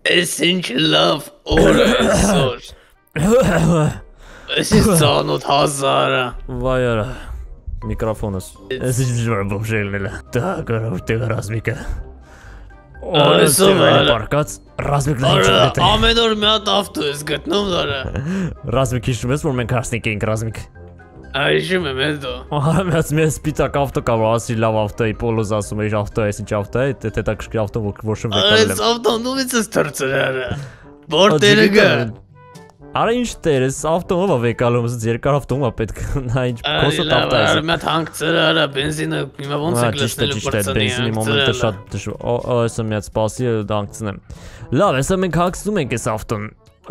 Էս ինչ լավ օր է այսօր։ Էս ինչ ծանոթ հազարը։ Վայ արա, միկրոֆոնս։ Էս ինչ դժվար բոմժելն է։ Դա կարող է ռազմիկը։ Օրեսով արա։ Պարկած ռազմիկն ինչ գտե։ Ամեն օր մի հատ ավտո ես գտնում դարա։ Ռազմիկ հիշում ես, որ մենք հասնիկ էինք ռազմիկ։ Այժմ եմ հետո։ Ահա մի սպիտակ ավտո կա, որ ասի լավ ավտո է, Պոլոս ասում է, ավտո է, ինչ ավտո է, դա կշկի ավտո, որ շում վեկալել եմ։ Այս ավտոն ումից ես թրծր արա։ Որտերը գա։ Արա ինչ տեր, այս ավտոմով է վեկալում, ասած երկար ավտոմով է պետք, նա ինչ կոսոտ ավտո է։ Մի հատ հանգցրը արա, բենզինը հիմա ոնց է լցնելու բրծնի։ Բենզինի մոմենտը շատ դժվար։ Այսը մի հատ սպասի հանգցնեմ։ Լավ, այսա մենք հանգցնում ենք այս ավտոն։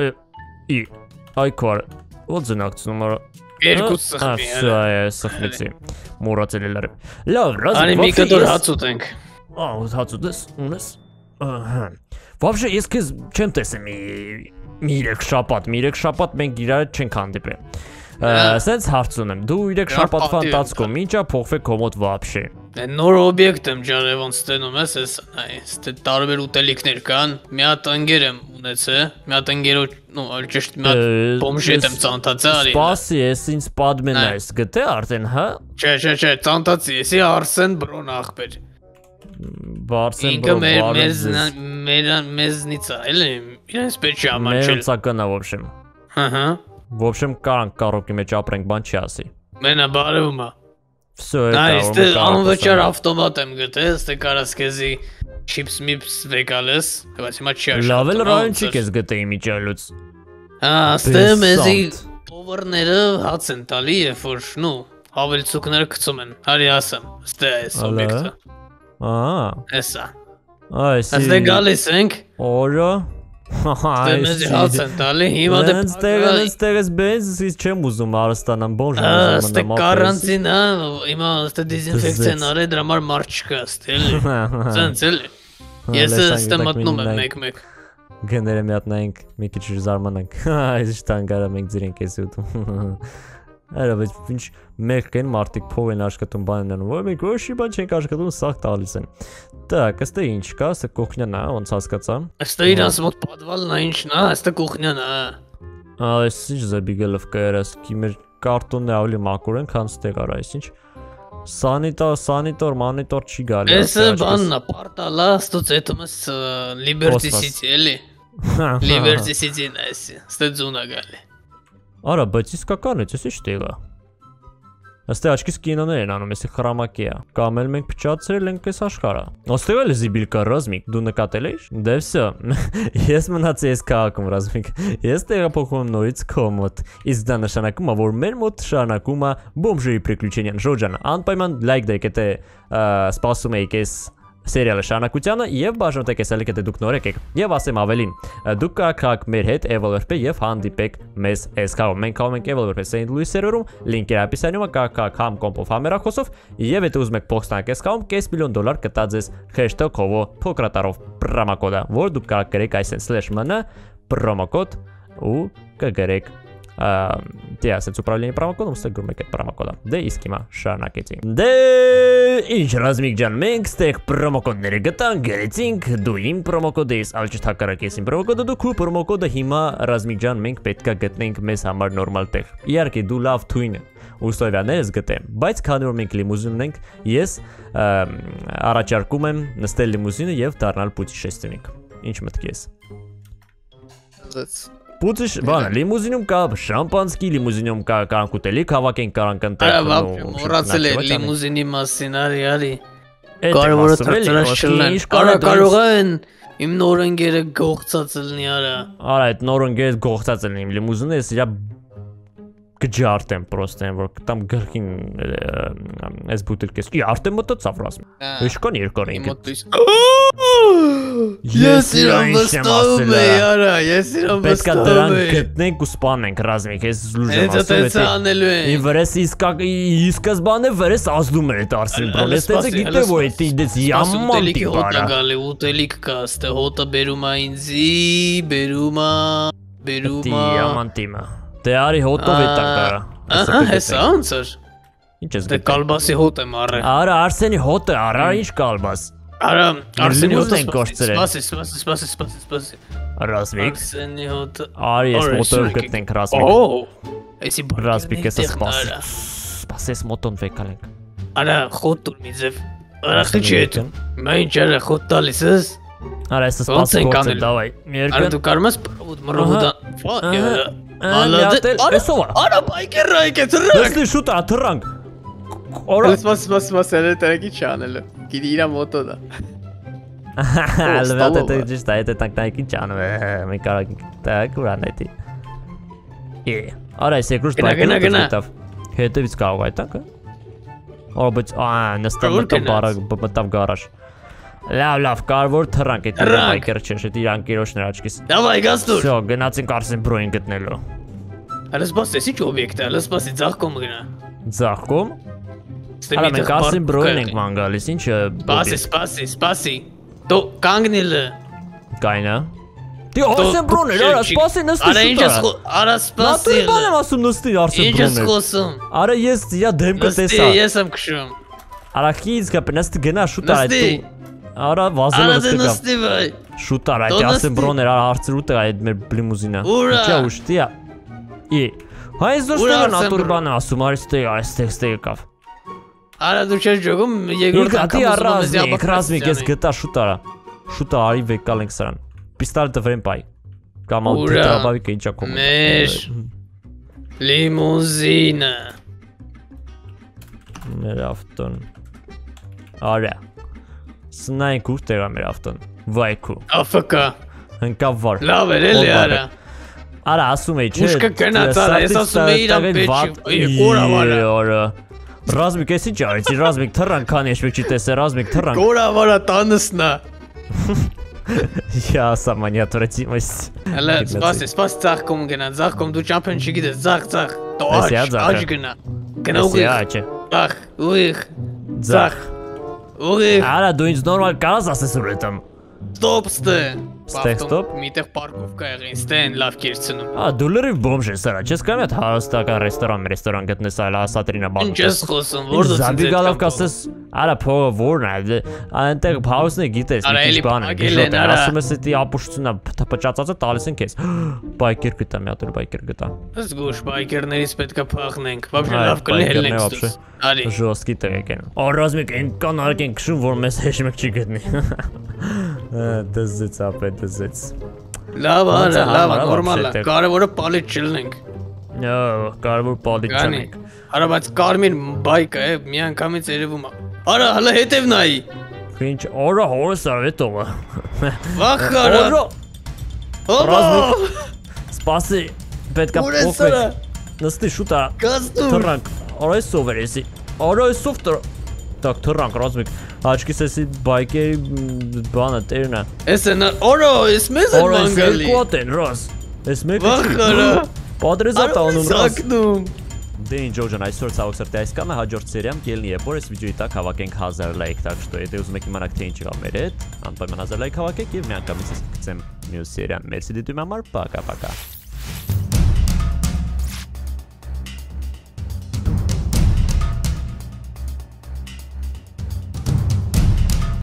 Այ քար, ո՞ց են հանգցնում արա։ Երկու սխմի արա։ Սխմեցի։ Մոռացել եմ։ Լավ, ռազմիկ։ Անի մի կտոր հաց ուտենք։ Հաց ուտես, ունես։ Ահա։ Вообще, ես քեզ չեմ տեսել մի 3 շաբաթ մենք իրար չենք հանդիպել։ Սենց հարց ունեմ, դու 3 շաբաթվա ընթացքում ինչա փոխվել քո մոտ вообще։ Նոր օբյեկտ եմ ջարե ոնց ստենում ես, այս տարբեր ուտելիքներ կան, մի հատ ընկեր եմ ունեցել, մի հատ ընկերոջ, ճիշտ մի հատ բոմժետ եմ ծանոթացել արի։ Սպասի, ես ինձ պատմեն այս գտե արդեն, հա։ Չէ, ծանոթացի, եսի Արսեն Բրոն ախպեր։ Բարսեն Բրոն, մեզնից է, էլի, իրենց պետք չի ամանչել։ Մեր ծականա, в общем։ Ահա։ В общем, կարանք կարոպի մեջ ապրենք, բան չի ասի։ Մենա բարևում է։ Всё это Այստե անվճար ավտոմատ եմ գտել, ստե կարաս քեզի չիփս միփս վեկալես, բայց հիմա չի աշխատում։ Լավ էլ ռայոն չի քեզ գտեի միջալուց։ Ստե մեզի պովերները հաց են տալի, երբ որ նու հավելցուկները գցում են։ Հարի ասեմ, ստե այս օբյեկտը։ Ահա։ Էսա։ Այս Ստե գալիս ենք։ Օրը։ Ստե մեզի հաց են տալի, հիմա դե Ստեղս բենզից չեմ ուզում արստանամ, բոն ժամ ուզում Ստե կարանտին, հիմա ստե դեզինֆեկցիան արի, դրա համար մարդ չկա, ստե էլի։ Սենց էլի։ Ես ստե մտնում եմ մեկ-մեկ։ Գները մի հատ նայենք, մի քիչ զարմանանք։ Այս շտանգարա մենք ձիրենք էս ուտում։ Արա բայց ինչ մեկ են մարդիկ փող են աշխատում բանն անում, որ մենք ոչի բան չենք աշխատում, սաղ տալիս են։ Так, այստեղ ինչ կա, այստեղ կուխնյան է, ոնց հասկացա։ Այստեղ իրանց մոտ պատվալն է ինչն է, այստեղ կուխնյան է։ Այս ինչ զաբիգելով կերես, կիմեր կարտոնն է ավելի մաքուր են, քան ստեղ արա, այսինչ։ Սանիտոր, մանիտոր չի գալի։ Էսը բանն է, պարտալա, ստուց էտում ես Liberty City, էլի։ Liberty City-ն է էսի, ստե ձունա գալի։ Արա, բայց իսկական է, ես ինչ տեղա։ Աստե աչքիս կինոներ են անում, եսի խրամակի է։ Կամ էլ մենք փչացրել ենք այս աշխարհը։ Ոստեղ էլ զիբիլ կա ռազմիկ, դու նկատել ես։ Դե վсё։ Ես մնացի այս քաղաքում ռազմիկ։ Ես տեղափոխվում եմ նորից քո մոտ։ Իսկ դա նշանակում է, որ մեր մոտ շարունակում է բոմժերի приключения։ Ժոջան, անպայման լայք դեք, եթե սպասում եք այս սերիալը շարունակությանը եւ բաժանեք այս ալիքը դե դուք նորեք եք եւ ասեմ ավելին դուք կհաք մեր հետ Evolver-ը եւ հանդիպեք մեզ այս քաղաքում մենք կհամ ենք Evolver-ը St. Louis սերվերում լինքը ապիսանյումը կհաք համ կոմպով համերախոսով եւ եթե ուզում եք փոխանակ այս քաղաքում $5 միլիոն կտա ձեզ #KOVO փոքրատարով պրոմոկոդը որ դուք կարող գրեք այսեն/mn պրոմոկոդ ու կգրեք Դե ասած ուպրավլենի պրոմոկոդում ստեղ գրում եք այդ պրոմոկոդը։ Դե իսկ հիմա շարունակեցինք։ Դե ինչ ռազմիկ ջան, մենք ստեղ պրոմոկոդները գտանք, գրեցինք, դու իմ պրոմոկոդը ես, ալճ թակարակ ես իմ պրոմոկոդը, դու քո պրոմոկոդը հիմա ռազմիկ ջան, մենք պետքա գտնենք մեզ համար նորմալ տեղ։ Իհարկե դու լավ թույն условияներ ես գտեմ, բայց քանի որ մենք լիմուզին ունենք, ես առաջարկում եմ նստել լիմուզինը եւ դառնալ պուտիշեստինիկ։ Ինչ մտքի ես։ Պուտիշ, բան, լիմուզինում կա շամպանսկի, լիմուզինում կա կարանք ուտելիք հավաքենք, կարանք ընտեղ։ Մոռացել է լիմուզինի մասին, արի։ Կարևորը թրծրած չլնեն։ Կարող են իմ նոր ընկերը գողցած լինի, արա։ Արա, այդ նոր ընկերը գողցած լինի իմ լիմուզինը, ես իրա գջարտեմ պրոստը, որ там գրքին այս բուտելքես։ Արտեմ մտածավ ռազմի։ Ինչքան երկար ենք։ Ես իրան վստահում եմ, արա, ես իրան Պետքա վստահում դրան եմ։ գտնենք ու սպանենք ռազմիկ, ես լուժ եմ Էդ էսա անելու են։ Իմ վրես իսկզբանը վրես ազդում էր այդ արսին բրոն, ես տեցը գիտե որ էդ իդես яման տիպարա։ Ուտելիք կա, ստե հոտը բերում է ինձի, բերում է։ Яման տիմը։ Դե արի հոտով է տակարա։ Ահա, հեսա ոնց էր։ Ինչ ես Դե կալբասի հոտ եմ առել։ Արա Արսենի հոտը արա, ինչ կալբաս։ Արա, Արսենի Լիմուզին հոտը են կորցրել։ սպասի։ Ռազմիկ։ Արսենի հոտը։ Արի ես մոտոր գտնենք ռազմիկ։ Օ, էսի Ռազմիկ էս սպասես մոտոն վեկալենք։ Արա, խոտ տուր մի ձև։ Արա խիչ է դու։ Մայն ջարա խոտ տալիս ես։ Արա ես սպասի գործը դավայ։ Արա դու կարում ես մռովուտա։ Մալադե։ Արա բայկերը եկե թռանք։ Դստի շուտ աթռանք։ Օրա Սպաս, elə tərəki չանելը։ Գիտի իրա մոտոն է։ Լվատ է ճիշտ է, դա տակտայքի ճանում է։ Մի կարող տակ ուրանետի։ Արա ես երկրորդ բայկերը դիտավ։ Հետևից կարող այդտակը։ Օր բայց նստավ մտավ գարաժ։ Լավ, կարևոր թռանք այդ բայկերը չէ, դա իր անկերոջներ աչքից։ Դավայ գաստուր։ Всё, գնացինք Արսեն բրոին գտնելու։ Արա սպասես, ի՞նչ օբյեկտ է, լա սպասի ձախ կողմ գնա։ Ձախ կողմ։ Արա մենք Արսեն բրոին ենք ման գալիս, ինչը։ Սպասի։ Դու կանգնիլ։ Կայնա։ Դի Արսեն բրոն էր, արա սպասի նստի շուտ։ Արա սպասի։ Նա բան եմ ասում նստի Արսեն Ինչ ես բրոն էր։ խոսում։ Արա ես դեմքը տեսա։ Ես եմ քշում։ Արա քիզ կապ նստի գնա շուտ արա դու։ Արա վազելով Արա ստկա։ նստի վայ։ Շուտ արա այդ Արսեն բրոն էր, արա հարցրու տղա այդ մեր լիմուզինը։ Ինչա ուշտիա։ Հայ զոստը նատուր բան ասում, արի ստեղ կավ։ Արա դու չես ջոգում երկրորդ անգամ ռազմիկ ես գտա շուտ արա։ Շուտ արի վեկալենք սրան։ Պիստոլետը վրեն պայ։ Կամ ալ դրաբավիկը ինչա կոմ։ Մեր լիմուզինը։ Մեր ավտոն։ Արա։ Սնայինք ուր տեղա մեր ավտոն։ Վայքու։ AFK։ Հնկավ վար։ Լավ էր էլի արա։ Արա ասում էի չէ։ Ուշքը գնաց արա, ես ասում էի իրան պետք կորա վարա։ Ռազմիկ էս ինչ արեցի, ռազմիկ թռան քանի էշվեք չի տեսե, ռազմիկ թռան։ Կորա վարա տանսնա։ Յա սամանյա թրեցի մս։ Հələ սպաս ցախ կոմ գնա, ցախ կոմ դու ճամփեն չգիտես, ցախ։ Դու աջ գնա։ Գնա ուղիղ։ Ցախ, ուղիղ։ Ցախ։ Ուղիղ։ Արա դու ինձ նորմալ կարաս ասես ուրետամ։ Ստոպ ստե։ Ստոպ։ Միտեղ պարկովկա եղին, ստեն լավ կերցնում։ Դու լրիվ բոմժ ես արա, չես կարող այդ հարստական ռեստորան գտնես այլ ասատրինա բան։ Ինչ ես խոսում, որտե՞ց ես։ Զաբիգալով կասես, արա փողը որն է, այնտեղ փաուսն է գիտես, մի քիչ բան է, գիշոտ է, ասում ես էդի ապուշտությունա փճացածը տալիս են քեզ։ Բայկեր գտա, մի հատ բայկեր գտա։ Զգուշ բայկերներից պետքա փախնենք, вообще լավ կլինենք դուս։ Արի։ Ժոստի տեղ են։ Ռազմիկ այնքան արկ են քշում, որ մեզ հեշ մեկ չի գտնի։ Դզեց ապե դզեց։ Լավ արա, լավ, նորմալ է։ Կարևորը պալիտ չլինենք։ Նո, կարևոր պալիտ չլինենք։ Արա բայց կարմիր բայկը է, մի անգամից երևում է։ Արա, հələ հետև նայի։ Ինչ, արա հորս արի տողը։ Վախ արա։ Ռազմիկ։ Սպասի, պետքա փոխվենք։ Նստի շուտ արա։ Գաստուր։ Թռանք։ Արա ես սով էր էսի։ Արա ես սով տր։ Так թռանք ռազմիկ։ Աչքիս էսի բայկերի բանը տերն է։ Էս է օրո, էս մեզ է մանգալի։ Կոտ են ռոս։ Էս մեկը Վախ արա։ Պատրեզատ անում ռոս։ Սակնում։ Դե ինչ ջոջան այսօր ցավոքսրտի այսքանը հաջորդ սերիամ կելնի է, որ այս վիդեոյի տակ հավաքենք 1000 լայք, так что եթե ուզում եք իմանալ թե ինչ եղավ մեր հետ, անպայման 1000 լայք հավաքեք եւ մի անգամից ես կգցեմ մյուս սերիան։ Մերսի դիտում համար, пока-пока։